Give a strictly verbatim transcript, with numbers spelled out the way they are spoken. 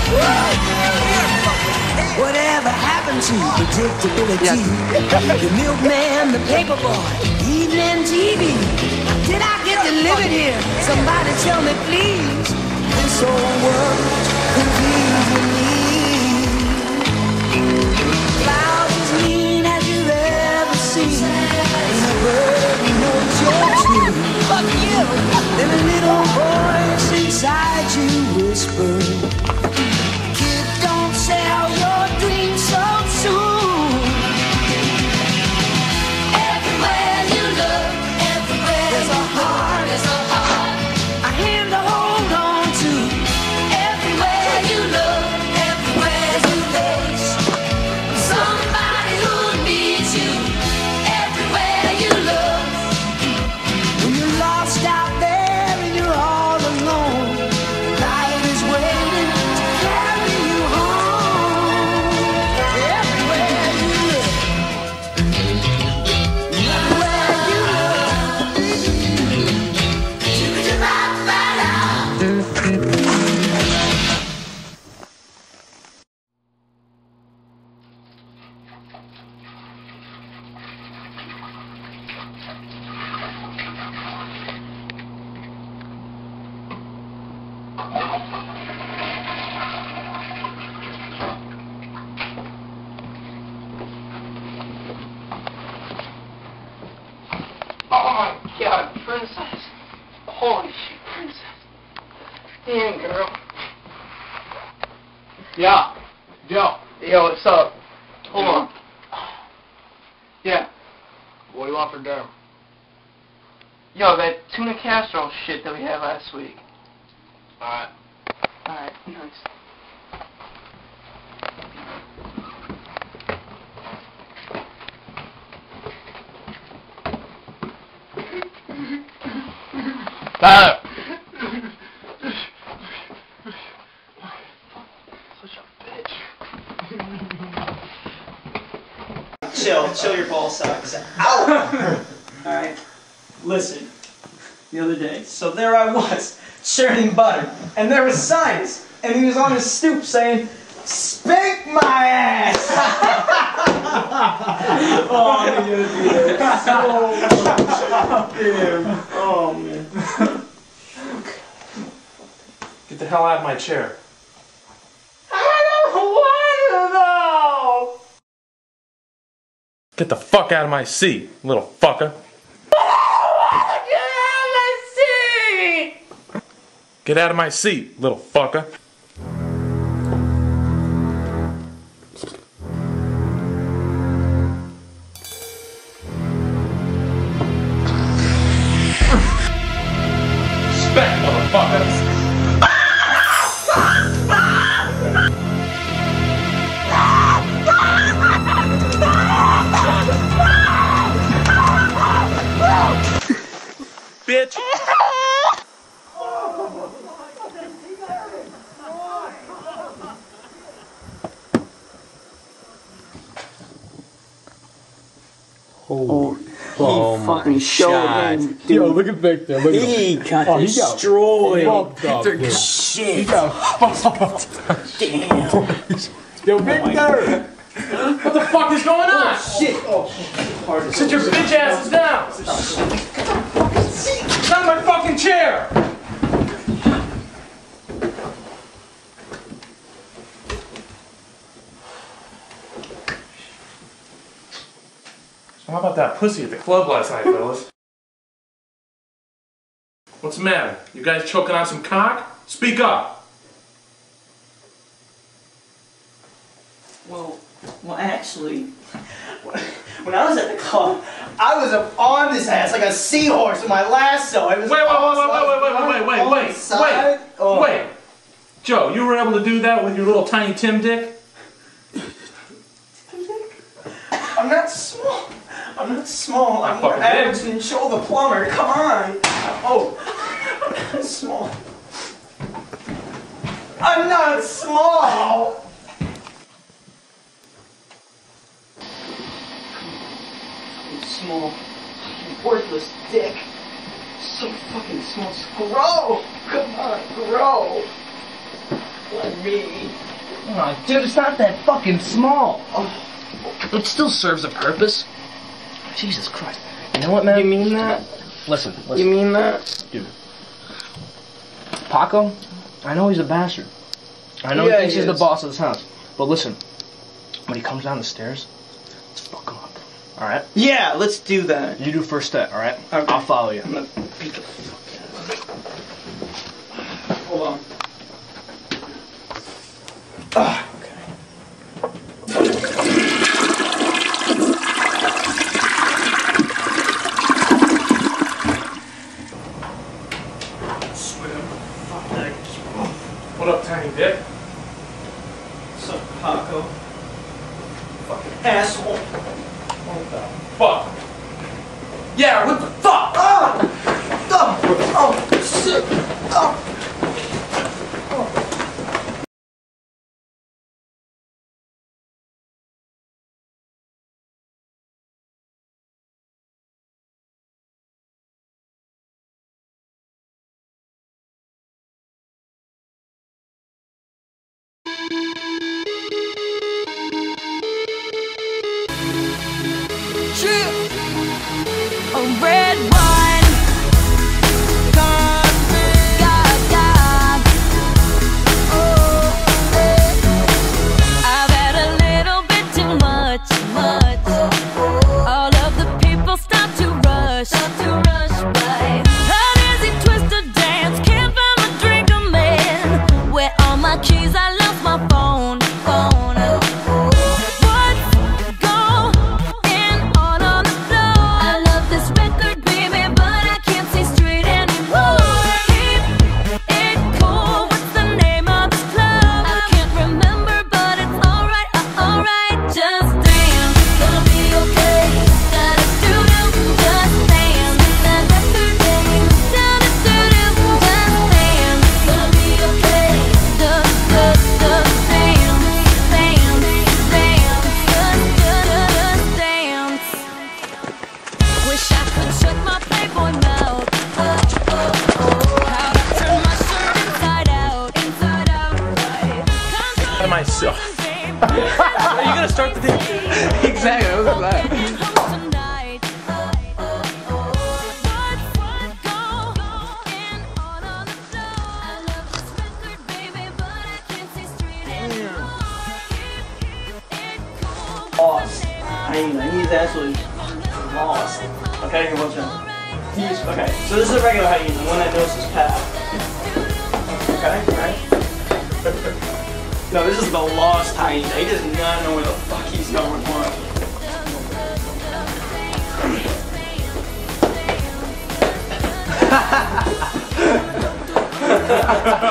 Whatever happened to predictability? Yeah. The milkman, the paperboy, evening T V. Did I get delivered here? Somebody tell me, please. This old world's confusing me. Clouds as mean as you've ever seen. Ain't a bird who knows your tune. Fuck you. Then a little voice inside you whispers, kid, don't sell your dreams so soon. Everywhere you look, everywhere there's a heart, there's a heart, a hand to hold on to. Everywhere you look, everywhere you face somebody who needs you. Everywhere you look, when you're lost out there and you're all alone, life is waiting to carry you home. Everywhere you look, everywhere you look, choose your life right out. Oh my god, princess. Holy shit, princess. Damn, girl. Yeah. Yo. Yo, what's up? Hold on. Yeah. What do you want for dinner? Yo, that tuna casserole shit that we had last week. Alright. Alright, nice. Tyler! Such a bitch. Chill, chill your ball sacks. Ow! Alright, listen. The other day, so there I was, churning butter, and there was Science, and he was on his stoop saying, "Spank my ass!" Oh, I'm gonna do this. Oh, damn. Oh, man. Get the hell out of my chair. I don't want to know! Get the fuck out of my seat, little fucker. Get out of my seat, little fucker. Respect, motherfucker. Bitch. Oh, oh he fucking showed him, dude. Yo, look at Victor. Look he at got oh, destroyed. He got fucked up, shit. He got fucked up. Damn. Yo, Victor. What the fuck is going on? Oh, shit. Oh, sit your bitch asses down. It's not my fucking chair. So how about that pussy at the club last night, fellas? What's the matter? You guys choking on some cock? Speak up. Well, well, actually, when I was at the club, I was up on his ass like a seahorse with my lasso. It was wait, wait, wait, wait, wait, wait, wait, wait, wait, wait, wait, oh. wait. Joe, you were able to do that with your little tiny Tim Dick? I'm not small. I'm not small. I'm I more fucking average did. than Joe the plumber. Come on. Oh, I'm not small. I'm not small. Small, worthless dick. So fucking small. Just grow. Come on, grow. Oh, dude, it's not that fucking small. It still serves a purpose. Jesus Christ. You know what, man? You mean that? Listen, listen. You mean that? Dude. Paco, I know he's a bastard. I know Yeah, he thinks he he's the is. boss of this house. But listen, when he comes down the stairs, let's fuck him up. Alright? Yeah, let's do that. You do first step, alright? Okay. I'll follow you. I'm gonna beat the fuck out of him. Hold on. Ah, What up, Tiny Dick? what's up, Paco? Fucking asshole. What the fuck? Yeah, what the fuck? Ah! Oh! Oh! Shit! Oh! A red wine, God, God, God. Oh, I've had a little bit too much, much. All of the people stop to rush, stop to rush by. An easy twister dance, can't find my drink, a man. Where are my keys? I lost my phone, phone. Myself. Are you gonna start the thing? Exactly, what was that? Lost. I mean, he's absolutely lost. Okay, here, watch out. He's, okay, so this is a regular hyena, the one that knows his path. Okay, right? No, this is the lost hyena. He does not know where the fuck he's going. Watch.